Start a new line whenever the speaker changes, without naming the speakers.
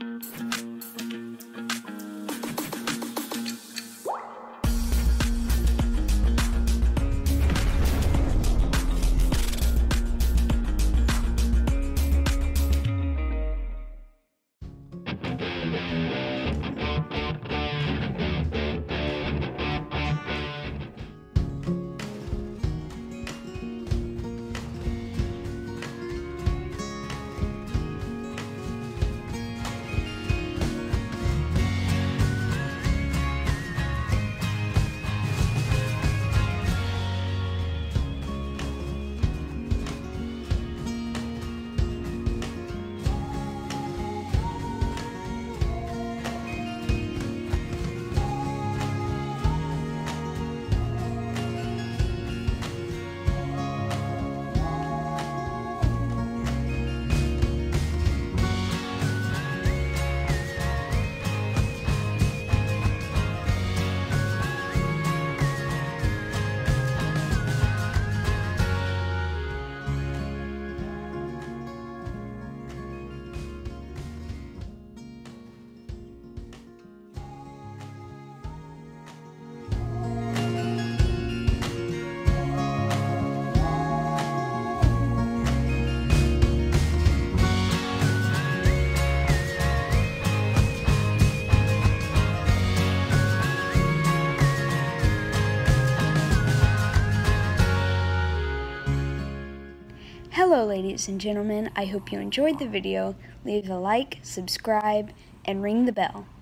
Hello ladies and gentlemen, I hope you enjoyed the video. Leave a like, subscribe, and ring the bell.